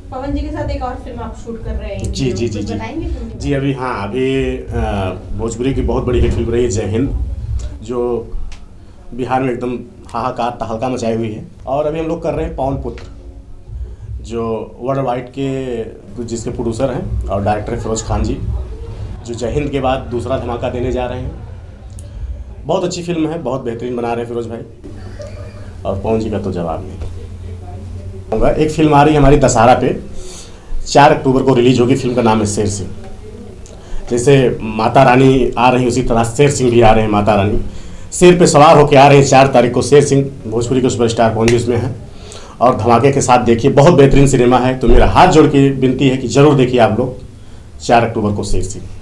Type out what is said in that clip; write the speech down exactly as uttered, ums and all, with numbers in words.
पवन जी के साथ एक और फिल्म आप शूट कर रहे हैं। जी जी जी जी बताएंगे जी अभी हाँ अभी भोजपुरी की बहुत बड़ी हिट फिल्म रही है जय हिंद, जो बिहार में एकदम हाहाकार तहलका मचाई हुई है। और अभी हम लोग कर रहे हैं पवन पुत्र, जो वर्ल्ड वाइड के जिसके प्रोड्यूसर हैं और डायरेक्टर फिरोज खान जी, जो जय हिंद के बाद दूसरा धमाका देने जा रहे हैं। बहुत अच्छी फिल्म है, बहुत बेहतरीन बना रहे हैं फिरोज भाई, और पवन जी का तो जवाब नहीं। एक फिल्म आ रही है हमारी दशहरा पे, चार अक्टूबर को रिलीज होगी। फिल्म का नाम है शेर सिंह। जैसे माता रानी आ रही उसी तरह शेर सिंह भी आ रहे हैं। माता रानी शेर पे सवार होकर आ रहे हैं। चार तारीख को शेर सिंह, भोजपुरी के सुपरस्टार पवन जी उसमें है, और धमाके के साथ देखिए। बहुत बेहतरीन सिनेमा है, तो मेरा हाथ जोड़ के विनती है कि जरूर देखिए आप लोग चार अक्टूबर को शेर सिंह।